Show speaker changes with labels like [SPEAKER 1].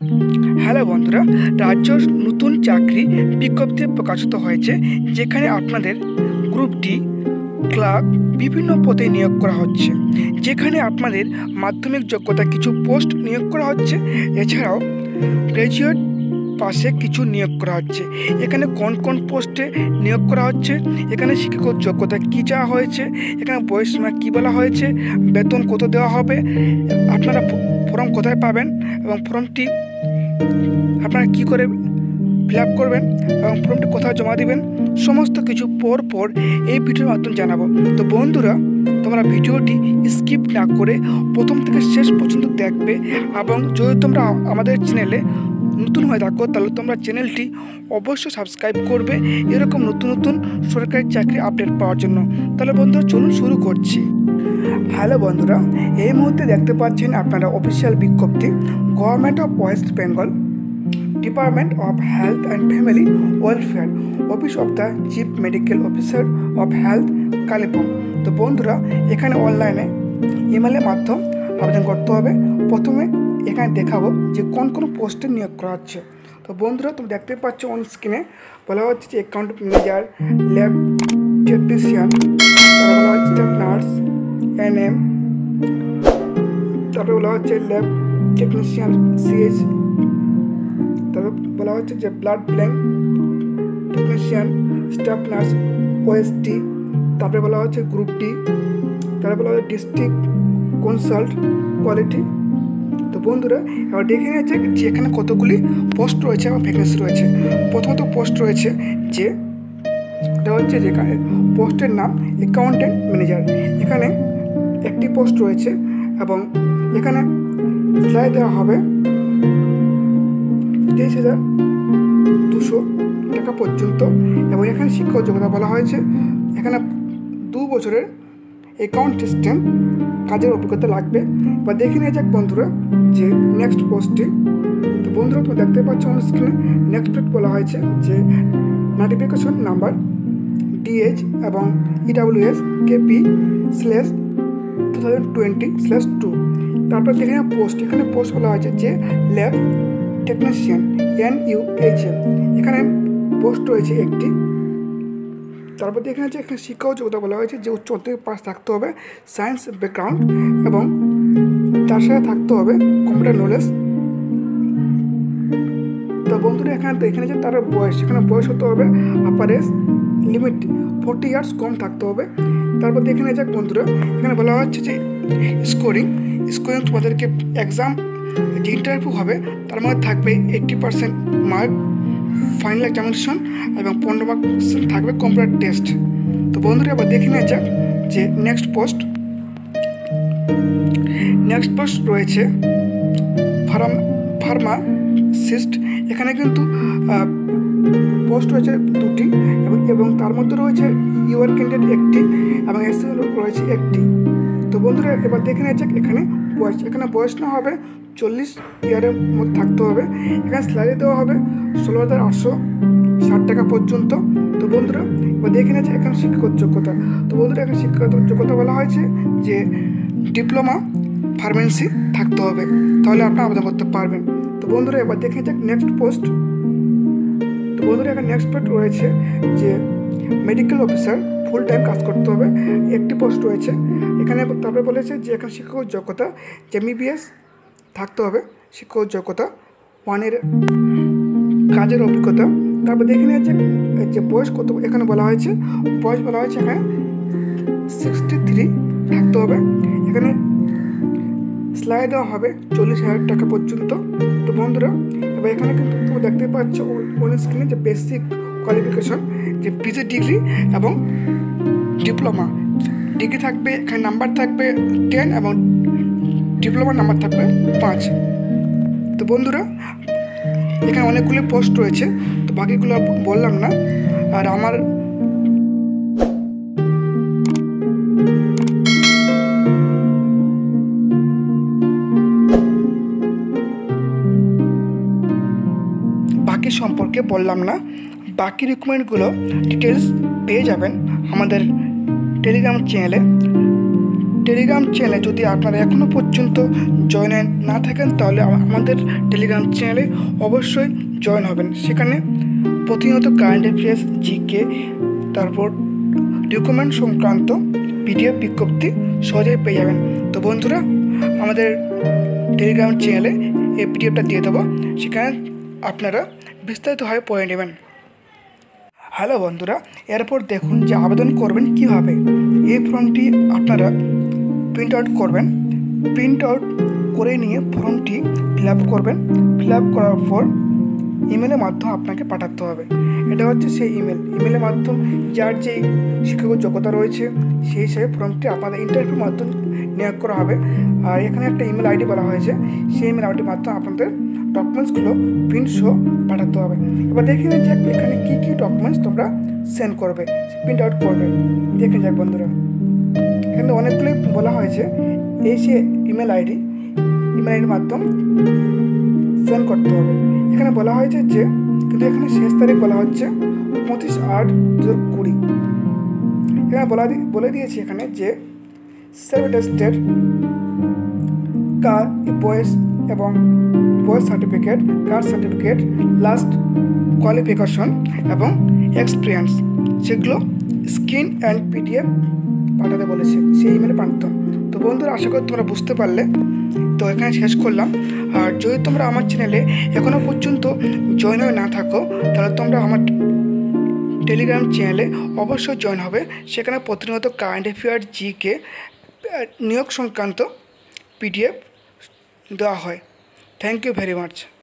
[SPEAKER 1] Hello বন্ধুরা, রাজ্য নতুন চাকরি বিজ্ঞপ্তি প্রকাশিত হয়েছে, যেখানে আপনাদের গ্রুপ ডি ক্লার্ক বিভিন্ন পদে নিয়োগ করা হচ্ছে। যেখানে আপনাদের মাধ্যমিক যোগ্যতা কিছু পোস্ট নিয়োগ করা হচ্ছে, এছাড়াও গ্র্যাজুয়েট পাশে কিছু নিয়োগ করা হচ্ছে। এখানে কোন কোন পোস্টে নিয়োগ করা হচ্ছে, এখানে শিক্ষাগত যোগ্যতা কী চাওয়া হয়েছে, এখানে বয়সসীমা কী বলা হয়েছে, বেতন কত দেওয়া হবে, আপনারা ফর্ম কোথায় পাবেন এবং ফর্মটি আপনারা কী করে ফিল আপ করবেন এবং ফর্মটি কোথায় জমা দিবেন, সমস্ত কিছু পর এই ভিডিওর মাধ্যমে জানাবো। তো বন্ধুরা, তোমরা ভিডিওটি স্কিপ না করে প্রথম থেকে শেষ পর্যন্ত দেখবে, এবং যদি তোমরা আমাদের চ্যানেলে নতুন হয়ে থাকো তাহলে তোমরা চ্যানেলটি অবশ্যই সাবস্ক্রাইব করবে এরকম নতুন নতুন সরকারি চাকরি আপডেট পাওয়ার জন্য। তাহলে বন্ধুরা, চলুন শুরু করছি। হ্যালো বন্ধুরা, এই মুহূর্তে দেখতে পাচ্ছেন আপনারা অফিসিয়াল বিজ্ঞপ্তি, government of West Bengal, department of health and family welfare, office of the chief medical officer of health, Kalimpong. তো বন্ধুরা, এখানে অনলাইনে ইমেলের মাধ্যম আবেদন করতে হবে। প্রথমে এখানে দেখাবো যে কোন কোন পোস্টে নিয়োগ করা হচ্ছে। তো বন্ধুরা, তুমি দেখতে পাচ্ছ অন স্ক্রিনে বলা হচ্ছে যে অ্যাকাউন্ট ম্যানেজার, ল্যাব টেকনিশিয়ান, তারপরে বলা হচ্ছে স্টাফ নার্স, এনএম, তারপরে বলা হচ্ছে ল্যাব টেকনিশিয়ান সিএইচ, তারপর বলা হচ্ছে যে blood bank technician, staff nurse OSD, তারপরে বলা হচ্ছে গ্রুপ ডি, তারপরে বলা হচ্ছে ডিস্ট্রিক্ট কনসাল্ট কোয়ালিটি। তো বন্ধুরা, এবার দেখে নিয়েছে যে এখানে কতগুলি পোস্ট রয়েছে এবং ভ্যাকেন্সি রয়েছে। প্রথমত পোস্ট রয়েছে যে এটা হচ্ছে যেখানে পোস্টের নাম অ্যাকাউন্টেন্ট ম্যানেজার। এখানে একটি পোস্ট রয়েছে এবং এখানে স্যালারি দেওয়া হবে 23,200 টাকা পর্যন্ত, এবং এখানে শিক্ষাগত যোগ্যতা বলা হয়েছে এখানে 2 বছরের অ্যাকাউন্ট সিস্টেম কাজের অভিজ্ঞতা লাগবে। বা দেখে নিয়ে যাক বন্ধুরা যে নেক্সট পোস্টটি। তো বন্ধুরা, তুমি দেখতে পাচ্ছ অন স্ক্রিনে নেক্সট পোস্ট বলা হয়েছে যে নোটিফিকেশন নাম্বার DH এবং EWS KP/2020/2। তারপর দেখে নিয়ে পোস্ট, এখানে পোস্ট বলা হয়েছে যে ল্যাব টেকনিশিয়ান NUHM, এখানে পোস্ট রয়েছে একটি। তারপর দেখে নিচ্ছে এখানে শিক্ষাগত যোগ্যতা বলা হয়েছে যে উচ্চ মাধ্যমিক পাস থাকতে হবে, সায়েন্স ব্যাকগ্রাউন্ড, এবং তার সাথে থাকতে হবে কম্পিউটার নলেজ। তো বন্ধুরা, এখানে যে তার বয়স, এখানে বয়স হতে হবে আপার এজ লিমিট 40 ইয়ার্স কম থাকতে হবে। তারপর দেখে নিয়ে যাক বন্ধুরা, এখানে বলা হচ্ছে যে স্কোরিং তোমাদেরকে এক্সাম যে ইন্টারভিউ হবে তার মধ্যে থাকবে 80% মার্ক ফাইনাল এক্সামিনেশন এবং 15% থাকবে কম্পিউটার টেস্ট। তো বন্ধুরা, আবার দেখে নিয়ে যাক যে নেক্সট পোস্ট রয়েছে ফার্মাসিস্ট। এখানে কিন্তু পোস্ট রয়েছে 2টি এবং তার মধ্যে রয়েছে ইউআর ক্যান্ডিডেট 1টি এবং এসসি রয়েছে 1টি। তো বন্ধুরা, এবার দেখে নিয়ে যাক এখানে বয়স না হবে 40 ইয়ারের মধ্যে থাকতে হবে। এখানে স্যালারি দেওয়া হবে 16,860 টাকা পর্যন্ত। তো বন্ধুরা, এবার দেখে নিয়েছে এখানে শিক্ষাগত যোগ্যতা। তো বন্ধুরা, এখানে শিক্ষাগত যোগ্যতা বলা হয়েছে যে ডিপ্লোমা ফার্মেসি থাকতে হবে, তাহলে আপনারা আবেদন করতে পারবেন। তো বন্ধুরা, এবার দেখে যাক নেক্সট পোস্ট। তো বন্ধুরা, এখানে নেক্সট পোস্ট রয়েছে যে মেডিকেল অফিসার, ফুল টাইম কাজ করতে হবে, একটি পোস্ট রয়েছে এখানে। তারপরে বলেছে যে এখানে শিক্ষাগত যোগ্যতা MBBS থাকতে হবে, শিক্ষাগত যোগ্যতা 1 এর কাজের অভিজ্ঞতা। তারপর দেখে নিয়েছে যে বয়স কত, এখানে বলা হয়েছে এখানে 63 থাকতে হবে। এখানে স্যালারি দেওয়া হবে 40,000 টাকা পর্যন্ত। তো বন্ধুরা, এবার এখানে কিন্তু তুমি দেখতে পাচ্ছ অন স্ক্রিনে যে বেসিক কোয়ালিফিকেশন, যে পিজি ডিগ্রি এবং ডিপ্লোমা ডিগ্রি থাকবে, এখানে নাম্বার থাকবে 10 এবং ডিপ্লোমার নাম্বার থাকবে 5। তো বন্ধুরা, এখানে অনেকগুলো পোস্ট রয়েছে, তো বাকিগুলো বললাম না। আর আমার বাকি সম্পর্কে বললাম না, বাকি রিকমেন্ডগুলো ডিটেলস পেয়ে যাবেন আমাদের টেলিগ্রাম চ্যানেলে। টেলিগ্রাম চ্যানেলে যদি আপনারা এখনও পর্যন্ত জয়েন না থাকেন তাহলে আমাদের টেলিগ্রাম চ্যানেলে অবশ্যই জয়েন হবেন। সেখানে প্রতিনিয়ত কারেন্ট অ্যাফেয়ার্স, জিকে, তারপর ডকুমেন্ট সংক্রান্ত পিডিএফ বিজ্ঞপ্তি সহজেই পেয়ে যাবেন। তো বন্ধুরা, আমাদের টেলিগ্রাম চ্যানেলে এই পিডিএফটা দিয়ে দেবো, সেখানে আপনারা বিস্তারিতভাবে পড়ে নেবেন। হ্যালো বন্ধুরা, এরপর দেখুন যে আবেদন করবেন কিভাবে। এই ফর্মটি আপনারা প্রিন্ট আউট করবেন। প্রিন্ট আউট করে নিয়ে ফর্মটি ফিল আপ করবেন। ফিল আপ করার পর ইমেলের মাধ্যমে আপনাকে পাঠাতে হবে। এটা হচ্ছে সেই ইমেলের মাধ্যম যার যেই শিক্ষাগত যোগ্যতা রয়েছে সেই হিসেবে ফর্মটি আপনাদের ইন্টারভিউর মাধ্যমে নিয়োগ করা হবে। আর এখানে একটা ইমেল আইডি বলা হয়েছে, সেই ইমেল আইডির মাধ্যমে আপনাদের ডকুমেন্টসগুলো প্রিন্ট সহ পাঠাতে হবে। এবার দেখে নিন যে এখানে কী কী ডকুমেন্টস তোমরা সেন্ড করবে, প্রিন্ট আউট করবে। দেখে যাক বন্ধুরা, এখানে অনেকগুলোই বলা হয়েছে। এই সে ইমেল আইডির মাধ্যমে সেন্ড করতে হবে। এখানে বলা হয়েছে যে, কিন্তু এখানে শেষ তারিখ বলা হচ্ছে 25/8/2020। এখানে বলে দিয়েছি এখানে যে স্টেট কার বয়স এবং বয়স certificate, caste certificate, last qualification এবং এক্সপিরিয়েন্স, সেগুলো স্ক্রিন অ্যান্ড পিডিএফ পাঠাতে বলেছে, সেই ইমেলে পাঠাতে। তো বন্ধুরা, আশা করি তোমরা বুঝতে পারলে। তো এখানে শেষ করলাম। আর যদি তোমরা আমার চ্যানেলে এখনও পর্যন্ত জয়েন হয়ে না থাকো তাহলে তোমরা আমার টেলিগ্রাম চ্যানেলে অবশ্যই জয়েন হবে। সেখানে প্রতিনিয়ত কারেন্ট অ্যাফেয়ার্স, জিকে, নিয়োগ সংক্রান্ত পিডিএফ দেওয়া হয়। Thank you very much.